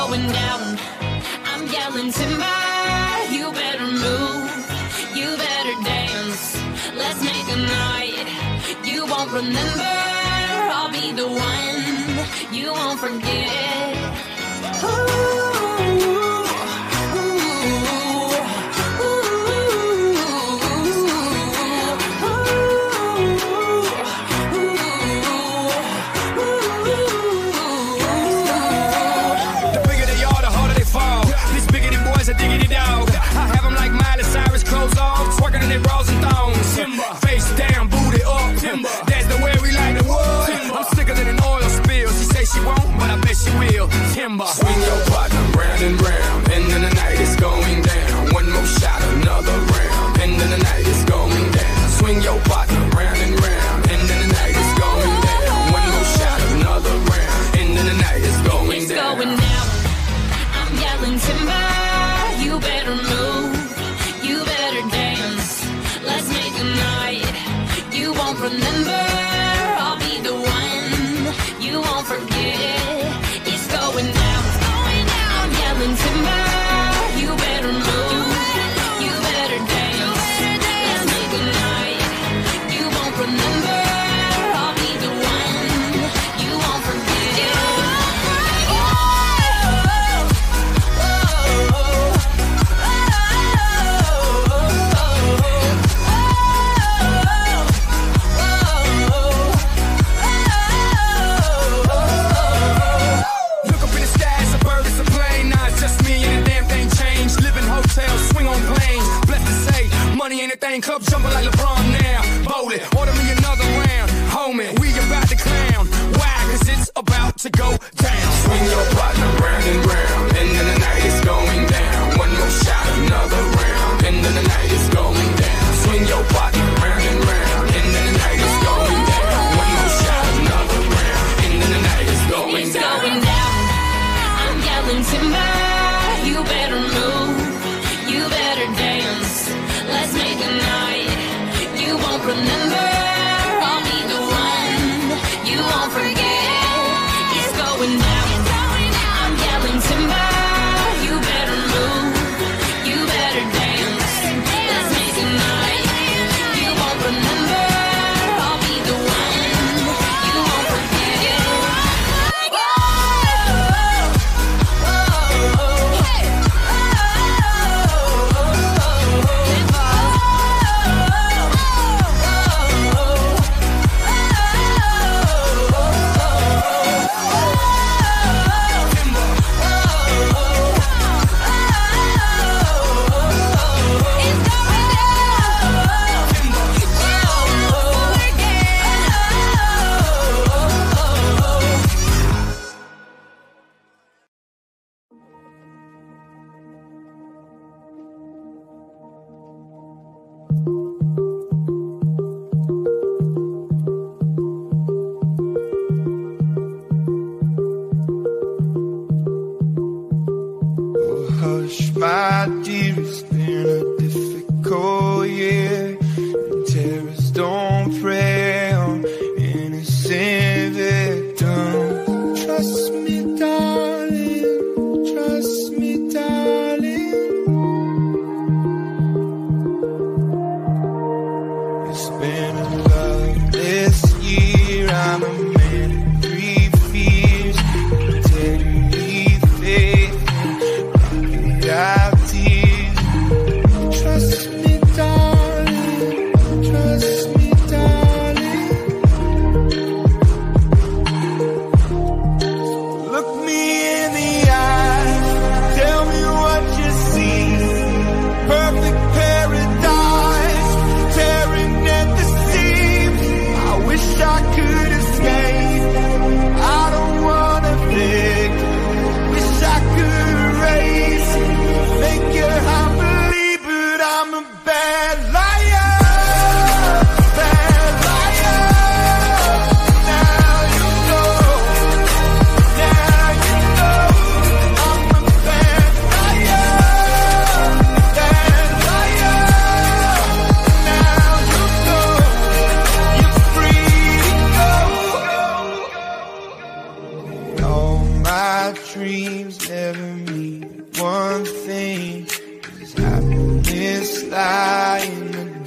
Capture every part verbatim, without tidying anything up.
going down. I'm yelling timber, you better move, you better dance. Let's make a night you won't remember. I'll be the one you won't forget. Ooh. Diggity dog, I have them like Miley Cyrus, clothes off, twerking in their bras and thongs. Timber. Face down, booty up. Timber. That's the way we like the wood. Timber. I'm sicker than an oil spill. She say she won't, but I bet she will. Timber. Swing your partner round and round, and then the night is going down. One more shot, another round, and then the night is going down. Swing your partner round and round, and then the night is going down. One more shot, another round, and then the night is going it's down. Going down. I'm yelling timber. You better move, you better dance. Let's make a night you won't remember. I'll be the one you won't forget. It's going down, it's going down. I'm yelling timber. You better move, you better dance. Let's make a night you won't remember. I'll be the one you won't forget. Money ain't a thing, club jumping like LeBron now. Bowl it, order me another round. Homie, we about to clown. Why? Cause it's about to go down. Swing your partner round and round, and then the night is going down. One more shot, another round, and then the night is going down. Swing your partner round and round, and then the night is going down. One more shot, another round, and then the night is going it's down. Going down. I'm yelling timber. You better move, you better dance. Let's make a night you won't remember. I'll be the one you won't forget. It's going down. I'm yelling timber. You better move, you better dance. Let's make a night you won't remember. I'll be the one you won't forget. My dear, it's been a difficult year, and terrorists don't prey on innocent victims. Trust me, darling, trust me, darling. It's been a loveless year, I'm a man of three fears, integrity, faith, I've tears. Trust me, darling, trust me, darling. Look me in the eye, tell me what you see. Perfect paradise, tearing at the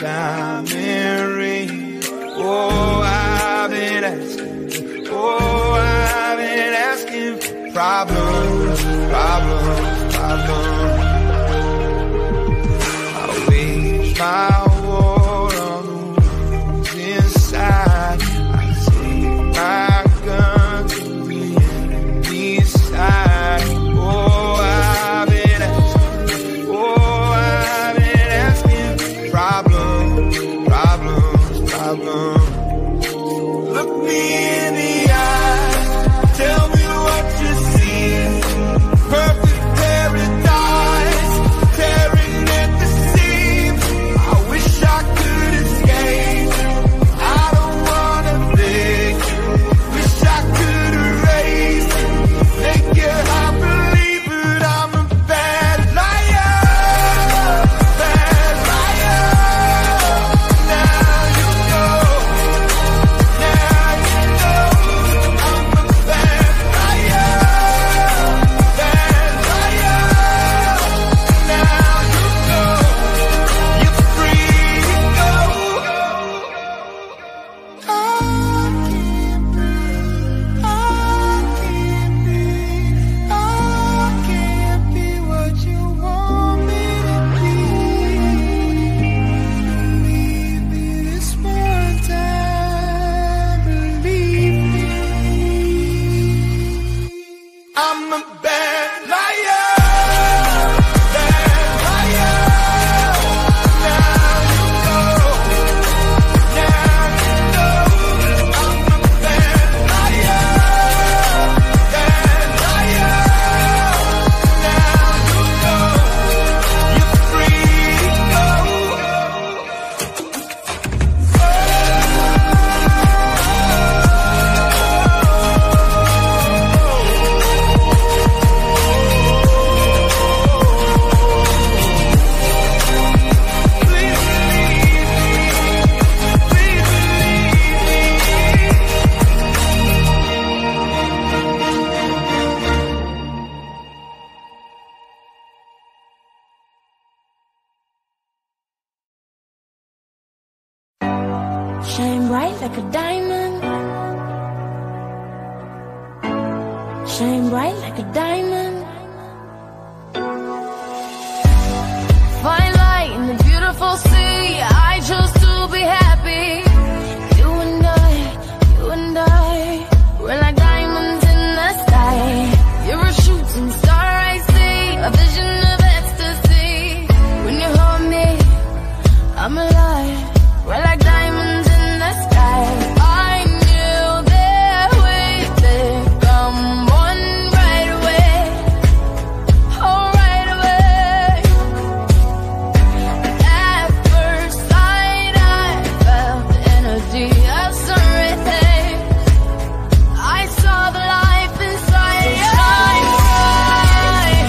diamond ring. Oh, I've been asking, oh, I've been asking for problems, problems, problems. I wage my war on the wounds inside. I take my gun to the enemy's side. Oh, I've been asking, oh, I've been asking for problems, problems, problems. Look me in the eye, tell me what you see. Perfect paradise, tearing at the seams. I wish I could escape, I don't wanna think. Wish I could erase, make your heart believe, but I'm a bad liar, bad liar. Now you know, now you know, I'm a bad liar, bad liar. Now you know, you're free to go. I can't breathe, I can't breathe, I can't be what you want me to be. Believe me this one time, believe me. I'm a bad liar, bad liar. Now you know, now you know, I'm a bad liar, bad liar. Now you know, you're free to go. Shine bright like a diamond. Shine bright like a diamond. Fine light in the beautiful sea. I chose to be happy. You and I, you and I, we're like diamonds in the sky. You're a shooting star I see, a vision of ecstasy. When you hold me, I'm alive. We're like diamonds in the sky. I knew that we'd become one right away. Oh, right away. At first sight, I felt the energy of sun rays. I saw the life inside you. Shine bright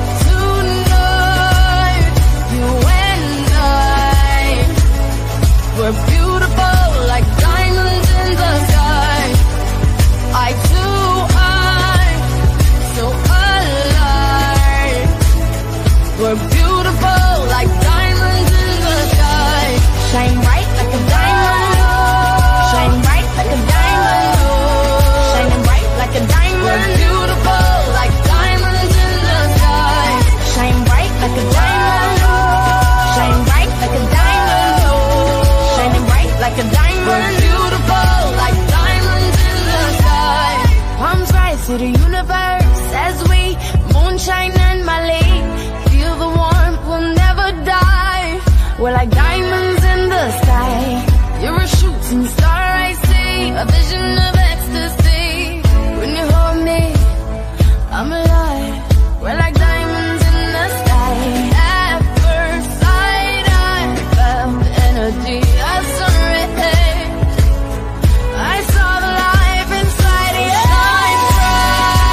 tonight. You and I, we're beautiful like diamonds in the sky. I too am so alive. We're beautiful like diamonds in the sky. Shine bright like a diamond. Shine bright like a diamond. Shining bright like a diamond. We're beautiful like diamonds in the sky. Shine bright like a diamond. Shine bright like a diamond. Shining bright like a diamond. We're beautiful like diamonds in the sky. Palms rise to the universe as we moonshine and Mali. Feel the warmth, we'll never die. We're like diamonds in the sky. You're a shooting star I see, a vision of ecstasy. When you hold me, I'm alive. We're like diamonds in the sky. At first sight, I felt the energy of sun rays. I saw the life inside you. Shine bright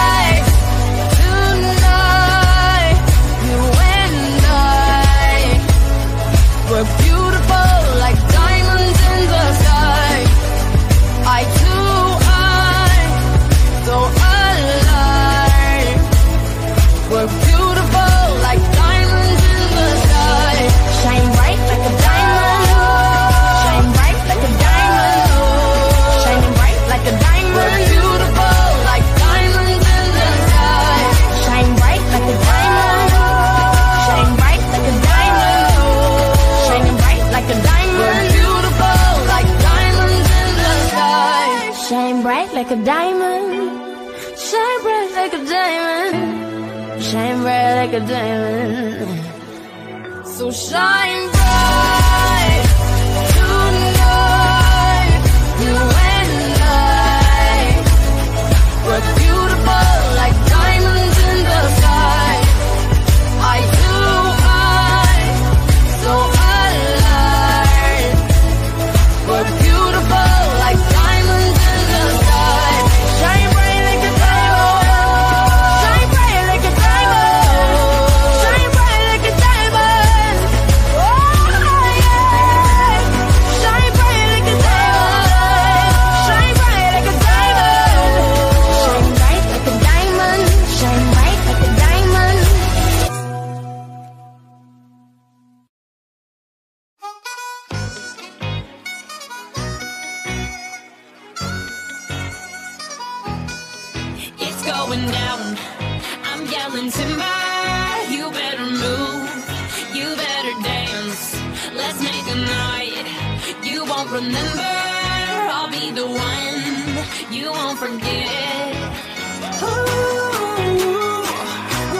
like a diamond. Shine bright like a diamond. Shine bright like a diamond. So shine bright tonight. You and I, we're beautiful like diamonds in the sky. I do, I, so alive. We're beautiful like diamonds in the sky. Shine bright like a diamond. Shine bright like a diamond. Shine bright like a diamond. Oh yeah. Shine bright like a diamond. Shine bright like a diamond. Shine bright like a diamond. Shine bright like a diamond. It's going down. I'm yelling timber. You better move. You better dance. Let's make a night you won't remember. I'll be the one you won't forget. Ooh, ooh,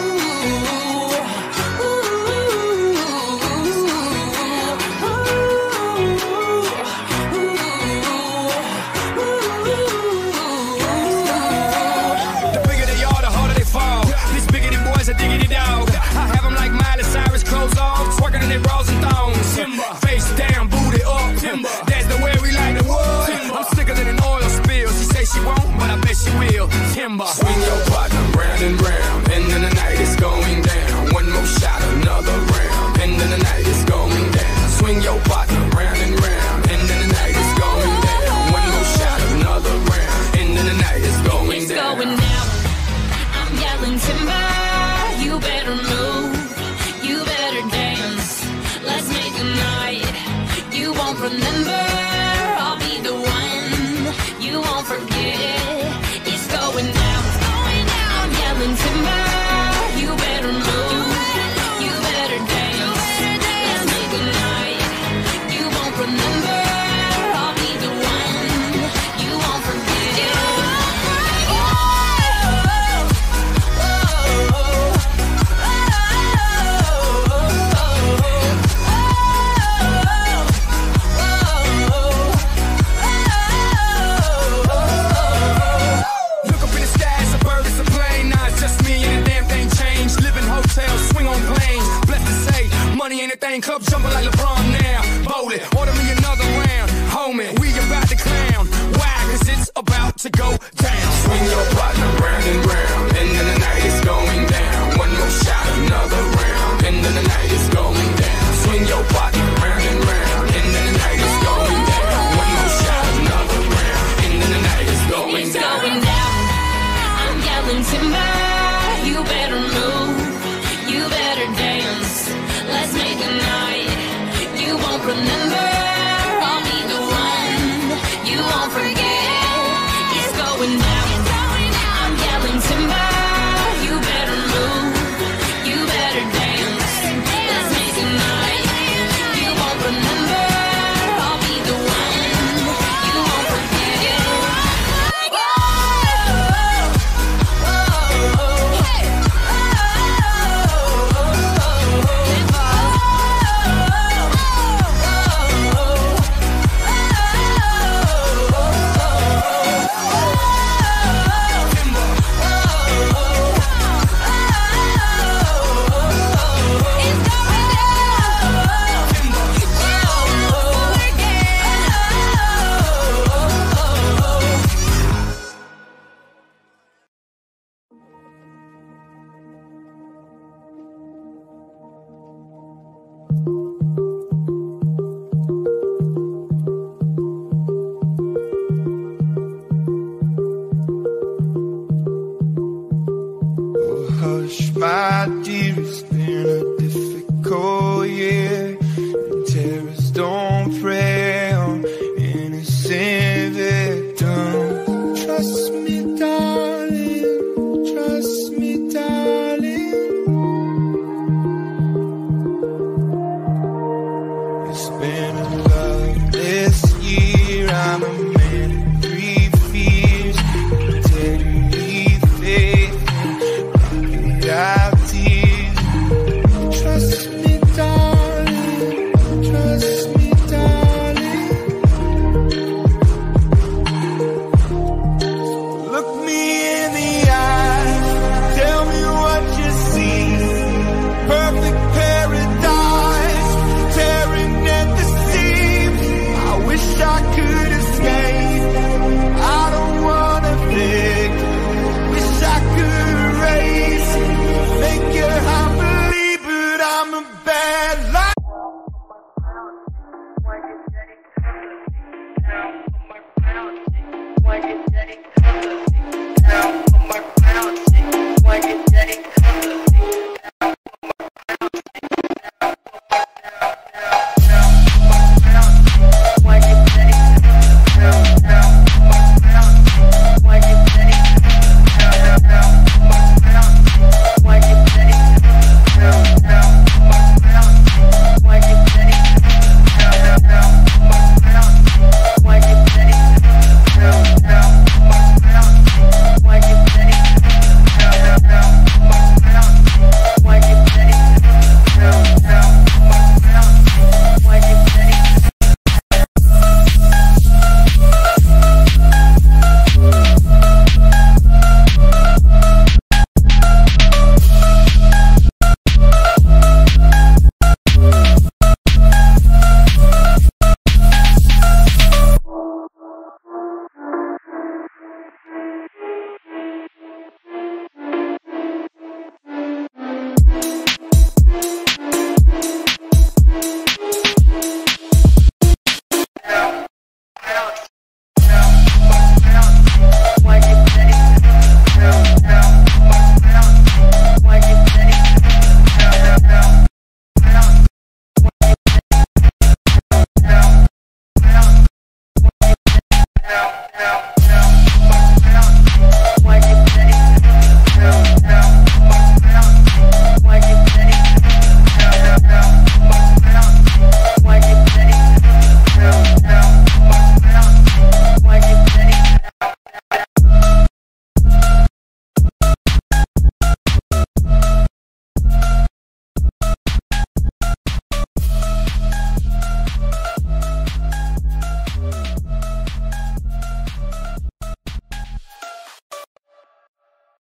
The bigger they are, the harder they fall. These biggity boys are diggity dog. I have them like Miley Cyrus, clothes off, twerking in their bras and thongs. Face down, booty up. That's the way we like the wood. I'm sicker than an oil spill. She say she won't, but I bet she will. Timber. Swing your partner round and round, and then the night is going down. One more shot, another round, and then the night is going down. Swing your partner round and round, and then the night is going down. One more shot, another round, and then the night is going it's down. going down. I'm yelling timber. You better move. You better dance. Let's make a night you won't remember.